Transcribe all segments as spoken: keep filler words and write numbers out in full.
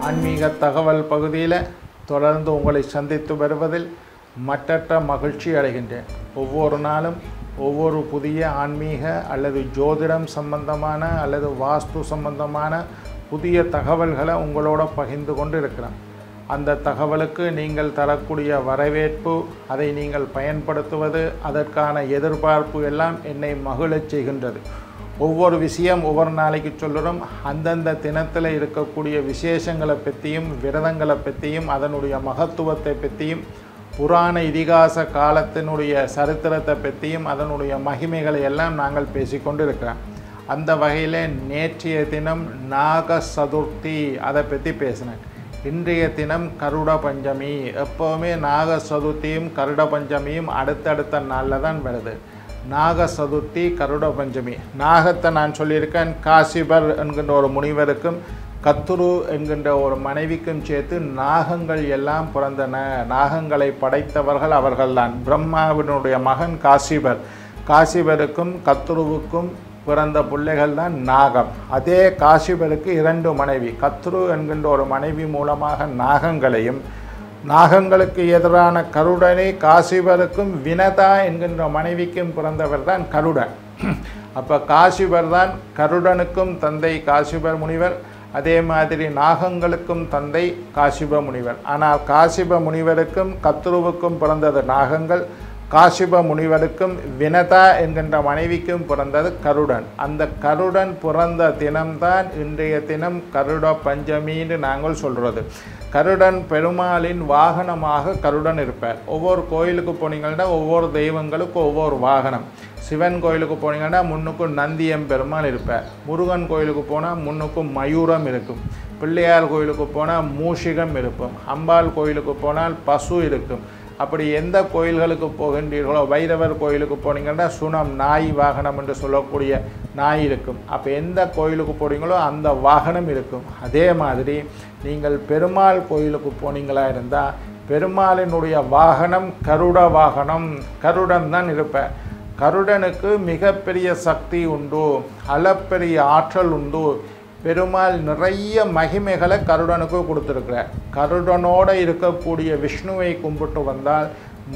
ஆன்மீக தகவல் பகுதியில் தொடர்ந்து உங்களை சந்தித்து வருவதில் மற்றற்ற மகிழ்ச்சி அடைகின்றேன். ஒவ்வொரு நாளும் ஒவ்வொரு புதிய ஆன்மீக அல்லது ஜோதிடம் சம்பந்தமான அல்லது வாஸ்து சம்பந்தமான புதிய தகவல்களை உங்களோட பகிர்ந்து கொண்டு இருக்கிறேன். அந்த தகவலுக்கு நீங்கள் தரக்கூடிய வரவேற்பு, அதை நீங்கள் பயன்படுத்துவது, அதற்கான எதிர்பார்ப்பு எல்லாம் என்னை மகிழச் செய்கின்றது. ஒவ்வொரு விஷயம் ஒவ்வொரு நாளைக்கு சொல்லுறோம். அந்தந்த தினத்தில் இருக்கக்கூடிய விசேஷங்களை பற்றியும் விரதங்களை பற்றியும் அதனுடைய மகத்துவத்தை பற்றியும் புராண இதிகாச காலத்தினுடைய சரித்திரத்தை பற்றியும் அதனுடைய மகிமைகளை எல்லாம் நாங்கள் பேசிக்கொண்டு இருக்கிறோம். அந்த வகையில் நேற்றைய தினம் நாக சதுர்த்தி அதை பற்றி பேசினேன். இன்றைய தினம் கருட பஞ்சமி. எப்போவுமே நாக சதுர்த்தியும் கருட பஞ்சமியும் அடுத்தடுத்த நாளில் தான் வருது. நாக சதுர்த்தி கருட பஞ்சமி. நாகத்தை நான் சொல்லியிருக்கேன். காசிபர் என்கின்ற ஒரு முனிவருக்கும் கத்துரு என்கின்ற ஒரு மனைவிக்கும் சேர்த்து நாகங்கள் எல்லாம் பிறந்தன. நாகங்களை படைத்தவர்கள் அவர்கள்தான். பிரம்மாவினுடைய மகன் காசிபர். காசிபருக்கும் கத்துருவுக்கும் பிறந்த பிள்ளைகள் தான் நாகம். அதே காசிபருக்கு இரண்டு மனைவி. கத்துரு என்கின்ற ஒரு மனைவி மூலமாக நாகங்களையும், நாகங்களுக்கு எதிரான கருடனை காசிபருக்கும் வினதா என்கின்ற மனைவிக்கும் பிறந்தவர் தான் கருடன். அப்போ காசிபர் தான் கருடனுக்கும் தந்தை காசிபர் முனிவர், அதே மாதிரி நாகங்களுக்கும் தந்தை காசிப முனிவர். ஆனால் காசிப முனிவருக்கும் கத்துருவுக்கும் பிறந்தது நாகங்கள், காசிப முனிவருக்கும் வினதா என்கின்ற மனைவிக்கும் பிறந்தது கருடன். அந்த கருடன் பிறந்த தினம்தான் இன்றைய தினம் கருட பஞ்சமின்னு நாங்கள் சொல்கிறது. கருடன் பெருமாளின் வாகனமாக கருடன் இருப்பார். ஒவ்வொரு கோயிலுக்கு போனீங்கன்னா ஒவ்வொரு தெய்வங்களுக்கும் ஒவ்வொரு வாகனம். சிவன் கோயிலுக்கு போனீங்கன்னா முன்னுக்கும் நந்தியம் பெருமாள் இருப்பார். முருகன் கோயிலுக்கு போனால் முன்னுக்கும் மயூரம் இருக்கும். பிள்ளையார் கோயிலுக்கு போனால் மூஷிகம் இருக்கும். அம்பாள் கோயிலுக்கு போனால் பசு இருக்கும். அப்படி எந்த கோயில்களுக்கு போகின்றீர்களோ, வைரவர் கோயிலுக்கு போனீங்கன்னா சுனம் நாய் வாகனம் என்று சொல்லக்கூடிய நாய் இருக்கும். அப்போ எந்த கோயிலுக்கு போனீங்களோ அந்த வாகனம் இருக்கும். அதே மாதிரி நீங்கள் பெருமாள் கோயிலுக்கு போனீங்களா இருந்தால் பெருமாளினுடைய வாகனம் கருட வாகனம். கருடன் தான் இருப்பார். கருடனுக்கு மிகப்பெரிய சக்தி உண்டு, அளப்பெரிய ஆற்றல் உண்டு. பெருமாள் நிறைய மகிமைகளை கருடனுக்கு கொடுத்துருக்கிறார். கருடனோடு இருக்கக்கூடிய விஷ்ணுவை கும்பிட்டு வந்தால்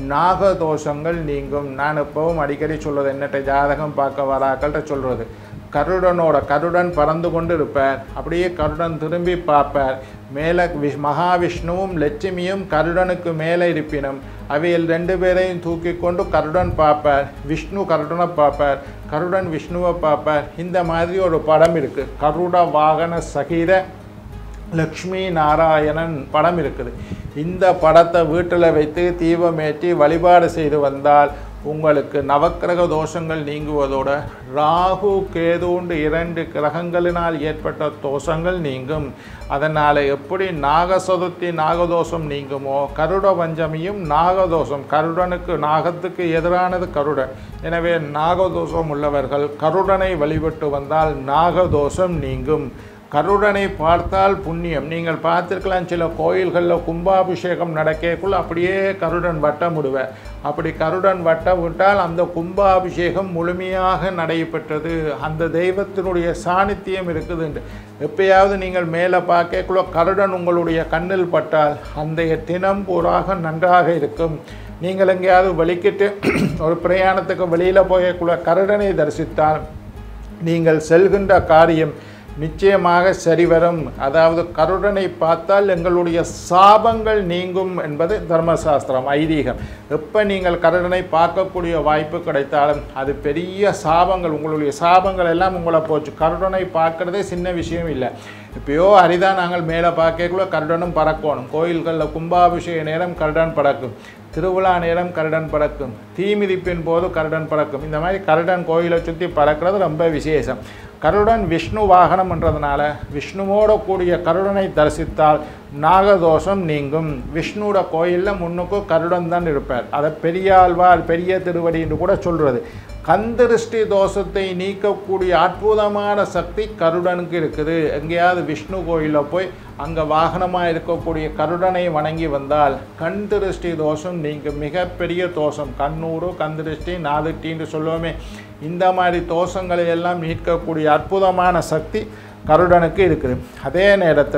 நாகதோஷங்கள் நீங்கும். நான் எப்பவும் அடிக்கடி சொல்வது, என்னட்ட ஜாதகம் பார்க்க வராக்கள்கிட்ட சொல்கிறது, கருடனோட கருடன் பறந்து கொண்டு இருப்பார். அப்படியே கருடன் திரும்பி பார்ப்பார். மேலே விஷ் மகாவிஷ்ணுவும் லட்சுமியும் கருடனுக்கு மேலே இருப்பினும் அவையில் ரெண்டு பேரையும் தூக்கி கொண்டு கருடன் பார்ப்பார். விஷ்ணு கருடனை பார்ப்பார், கருடன் விஷ்ணுவை பார்ப்பார். இந்த மாதிரி ஒரு படம் இருக்குது. கருட வாகன சகித லக்ஷ்மி நாராயணன் படம் இருக்குது. இந்த படத்தை வீட்டில் வைத்து தீபமேற்றி வழிபாடு செய்து வந்தால் உங்களுக்கு நவக்கிரக தோஷங்கள் நீங்குவதோடு ராகு கேதுண்டு இரண்டு கிரகங்களினால் ஏற்பட்ட தோஷங்கள் நீங்கும். அதனால் எப்படி நாக சதுர்த்தி நாகதோஷம் நீங்குமோ, கருட பஞ்சமியும் நாகதோஷம். கருடனுக்கு நாகத்துக்கு எதிரானது கருடன். எனவே நாகதோஷம் உள்ளவர்கள் கருடனை வழிபட்டு வந்தால் நாகதோஷம் நீங்கும். கருடனை பார்த்தால் புண்ணியம். நீங்கள் பார்த்துருக்கலாம், சில கோயில்களில் கும்பாபிஷேகம் நடக்கக்குள்ள அப்படியே கருடன் வட்டம் விடுவேன். அப்படி கருடன் வட்டம் விட்டால் அந்த கும்பாபிஷேகம் முழுமையாக நடைபெற்றது, அந்த தெய்வத்தினுடைய சாநித்தியம் இருக்குதுண்டு. எப்பயாவது நீங்கள் மேலே பார்க்கக்குள்ள கருடன் உங்களுடைய கண்ணில் பட்டால் அந்த தினம் பூராக நன்றாக இருக்கும். நீங்கள் எங்கேயாவது வலிக்கிட்டு ஒரு பிரயாணத்துக்கு வெளியில் போயக்குள்ள கருடனை தரிசித்தால் நீங்கள் செல்கின்ற காரியம் நிச்சயமாக சரிவரும். அதாவது கருடனை பார்த்தால் எங்களுடைய சாபங்கள் நீங்கும் என்பது தர்மசாஸ்திரம், ஐதீகம். எப்போ நீங்கள் கருடனை பார்க்கக்கூடிய வாய்ப்பு கிடைத்தாலும் அது பெரிய சாபங்கள், உங்களுடைய சாபங்கள் எல்லாம் உங்களை போச்சு. கருடனை பார்க்குறதே சின்ன விஷயம் இல்லை. இப்போயோ அரிதான் நாங்கள் மேலே பார்க்கக்குள்ள கருடனும் பறக்கணும். கோயில்களில் கும்பாபிஷேக நேரம் கருடன் பறக்கும், திருவிழா நேரம் கருடன் பறக்கும், தீமிதிப்பின் போது கருடன் பறக்கும். இந்த மாதிரி கருடன் கோயிலை சுற்றி பறக்கிறது ரொம்ப விசேஷம். கருடன் விஷ்ணு வாகனம் என்றதுனால விஷ்ணுவோட கூடிய கருடனை தரிசித்தால் நாகதோஷம் நீங்கும். விஷ்ணுவோட கோயிலில் முன்னுக்கு கருடன் தான் இருப்பார். அதை பெரியாழ்வார் பெரிய திருவடி என்று கூட சொல்கிறது. கந்திருஷ்டி தோஷத்தை நீக்கக்கூடிய அற்புதமான சக்தி கருடனுக்கு இருக்குது. எங்கேயாவது விஷ்ணு கோயிலில் போய் அங்கே வாகனமாக இருக்கக்கூடிய கருடனை வணங்கி வந்தால் கண் திருஷ்டி தோஷம் நீங்கும். மிகப்பெரிய தோஷம், கண்ணூறு கந்திருஷ்டி நாதிட்டின்னு சொல்லுவோமே, இந்த மாதிரி தோஷங்களை எல்லாம் நீக்கக்கூடிய அற்புதமான சக்தி கருடனுக்கு இருக்குது. அதே நேரத்தில்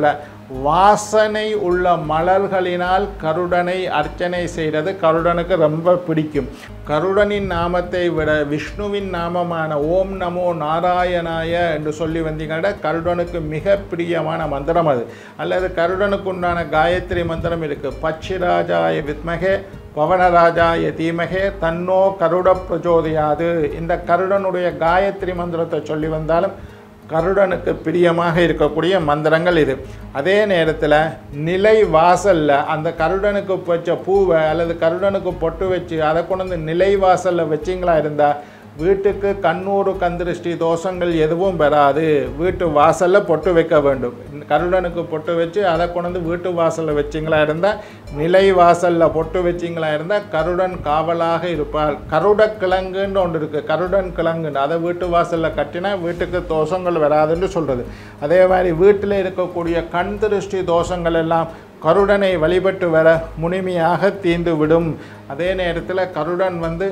வாசனை உள்ள மலர்களினால் கருடனை அர்ச்சனை செய்கிறது கருடனுக்கு ரொம்ப பிடிக்கும். கருடனின் நாமத்தை விட விஷ்ணுவின் நாமமான ஓம் நமோ நாராயணாய என்று சொல்லி வந்தீங்கன்னா கருடனுக்கு மிக பிரியமான மந்திரம் அது. அல்லது கருடனுக்கு உண்டான காயத்ரி மந்திரம் இருக்குது. பட்சிராஜாய வித்மகே பவனராஜாய தீமகே தன்னோ கருட பிரச்சோதயாது. இந்த கருடனுடைய காயத்ரி மந்திரத்தை சொல்லி வந்தாலும் கருடனுக்கு பிரியமாக இருக்கக்கூடிய மந்திரங்கள் இது. அதே நேரத்தில் நிலை வாசலில் அந்த கருடனுக்கு வச்ச பூவை அல்லது கருடனுக்கு பொட்டு வச்சு அதை கொண்டு வந்து நிலை வாசலில் வச்சிங்களா இருந்தால் வீட்டுக்கு கண்ணூறு கந்திருஷ்டி தோஷங்கள் எதுவும் பெறாது. வீட்டு வாசலில் பொட்டு வைக்க வேண்டும். கருடனுக்கு பொட்டு வச்சு அதை கொண்டு வந்து வீட்டு வாசலில் வச்சிங்களா இருந்தால் நிலை வாசலில் பொட்டு வச்சிங்களா இருந்தால் கருடன் காவலாக இருப்பார். கருட கிழங்குன்னு ஒன்று இருக்குது. கருடன் கிழங்குன்னு அதை வீட்டு வாசலில் கட்டினா வீட்டுக்கு தோஷங்கள் வராதுன்னு சொல்கிறது. அதே மாதிரி வீட்டில் இருக்கக்கூடிய கண் திருஷ்டி தோஷங்கள் எல்லாம் கருடனை வழிபட்டு வர முழுமையாக தீர்ந்து விடும். அதே நேரத்தில் கருடன் வந்து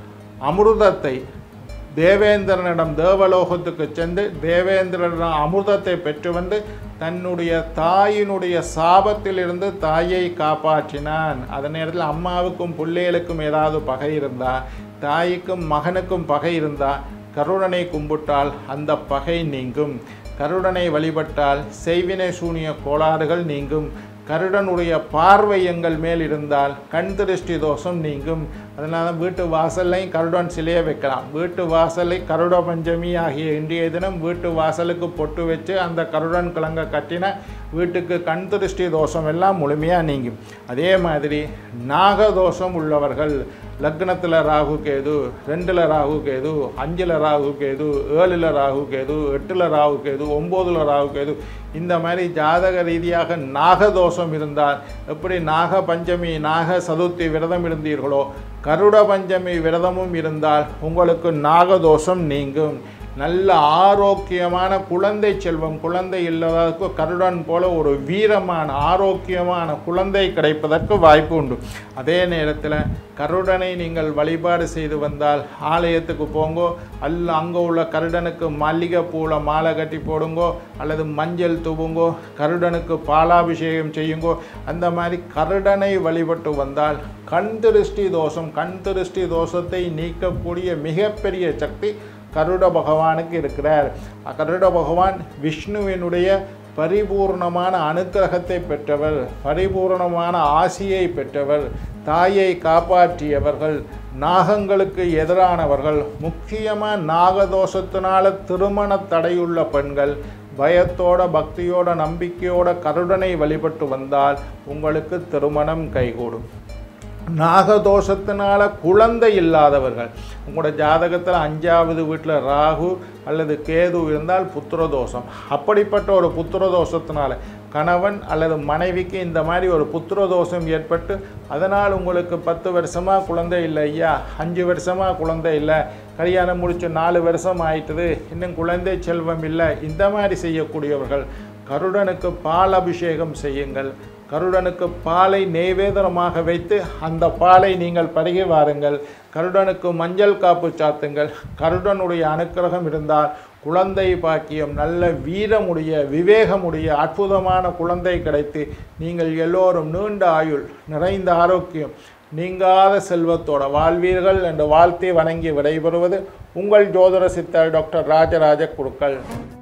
அமிர்தத்தை தேவேந்திரனிடம் தேவலோகத்துக்கு சென்று தேவேந்திரனிடம் அமிர்தத்தை பெற்று வந்து தன்னுடைய தாயினுடைய சாபத்திலிருந்து தாயை காப்பாற்றினான். அதே நேரத்தில் அம்மாவுக்கும் பிள்ளைகளுக்கும் ஏதாவது பகை இருந்தால், தாய்க்கும் மகனுக்கும் பகை இருந்தால் கருடனை கும்பிட்டால் அந்த பகை நீங்கும். கருடனை வழிபட்டால் செய்வினை சூனிய கோளாறுகள் நீங்கும். கருடனுடைய பார்வை எங்கள் மேல் இருந்தால் கண் திருஷ்டி தோஷம் நீங்கும். அதனால தான் வீட்டு வாசல்லையும் கருடன் சிலையை வைக்கலாம். வீட்டு வாசலை கருட பஞ்சமி ஆகிய இன்றைய தினம் வீட்டு வாசலுக்கு பொட்டு வச்சு அந்த கருடன் கிழங்க கட்டின வீட்டுக்கு கண் திருஷ்டி தோஷம் எல்லாம் முழுமையாக நீங்கும். அதே மாதிரி நாகதோஷம் உள்ளவர்கள் லக்னத்தில் ராகு கேது, ரெண்டில் ராகு கேது, அஞ்சில் ராகு கேது, ஏழில் ராகு கேது, எட்டில் ராகு கேது, ஒம்போதில் ராகு கேது, இந்த மாதிரி ஜாதக ரீதியாக நாகதோஷம் இருந்தால் எப்படி நாக பஞ்சமி நாக சதுர்த்தி விரதம் இருந்தீர்களோ கருட பஞ்சமி விரதமும் இருந்தால் உங்களுக்கு நாகதோஷம் நீங்கும். நல்ல ஆரோக்கியமான குழந்தை செல்வம், குழந்தை இல்லாததற்கு கருடன் போல ஒரு வீரமான ஆரோக்கியமான குழந்தை கிடைப்பதற்கு வாய்ப்பு உண்டு. அதே நேரத்தில் கருடனை நீங்கள் வழிபாடு செய்து வந்தால் ஆலயத்துக்கு போங்கோ, அல்ல அங்கே உள்ள கருடனுக்கு மல்லிகை பூவில் மாலை கட்டி போடுங்கோ, அல்லது மஞ்சள் தூவுங்கோ, கருடனுக்கு பாலாபிஷேகம் செய்யுங்கோ. அந்த மாதிரி கருடனை வழிபட்டு வந்தால் கண் திருஷ்டி தோஷம் கண் திருஷ்டி தோஷத்தை நீக்கக்கூடிய மிகப்பெரிய சக்தி கருட பகவானுக்கு இருக்கிறார். கருட பகவான் விஷ்ணுவினுடைய பரிபூர்ணமான அனுக்கிரகத்தை பெற்றவர், பரிபூர்ணமான ஆசியை பெற்றவர், தாயை காப்பாற்றியவர்கள், நாகங்களுக்கு எதிரானவர்கள். முக்கியமாக நாகதோஷத்தினால திருமண தடையுள்ள பெண்கள் பயத்தோட பக்தியோட நம்பிக்கையோட கருடனை வழிபட்டு வந்தால் உங்களுக்கு திருமணம் கைகூடும். நாகதோஷத்தினால குழந்தை இல்லாதவர்கள், உங்களோட ஜாதகத்தில் அஞ்சாவது வீட்டில் ராகு அல்லது கேது இருந்தால் புத்திரதோஷம். அப்படிப்பட்ட ஒரு புத்திரதோஷத்தினால கணவன் அல்லது மனைவிக்கு இந்த மாதிரி ஒரு புத்திரதோஷம் ஏற்பட்டு அதனால் உங்களுக்கு பத்து வருஷமாக குழந்தை இல்லை ஐயா, அஞ்சு வருஷமாக குழந்தை இல்லை, கல்யாணம் முடிச்சு நாலு வருஷம் ஆயிட்டுது, இன்னும் குழந்தை செல்வம் இல்லை, இந்த மாதிரி செய்யக்கூடியவர்கள் கருடனுக்கு பால் அபிஷேகம் செய்யுங்கள். கருடனுக்கு பாலை நெய்வேதனமாக வைத்து அந்த பாலை நீங்கள் பருகி வாருங்கள். கருடனுக்கு மஞ்சள் காப்பு சாத்துங்கள். கருடனுடைய அனுக்கிரகம் இருந்தால் குழந்தை பாக்கியம், நல்ல வீரமுடைய விவேகமுடைய அற்புதமான குழந்தை கிடைத்து நீங்கள் எல்லோரும் நீண்ட ஆயுள் நிறைந்த ஆரோக்கியம் நீங்காத செல்வத்தோட வாழ்வீர்கள் என்று வாழ்த்தி வணங்கி விடைபெறுவது உங்கள் ஜோதிட சித்தர் டாக்டர் ராஜராஜ குருக்கள்.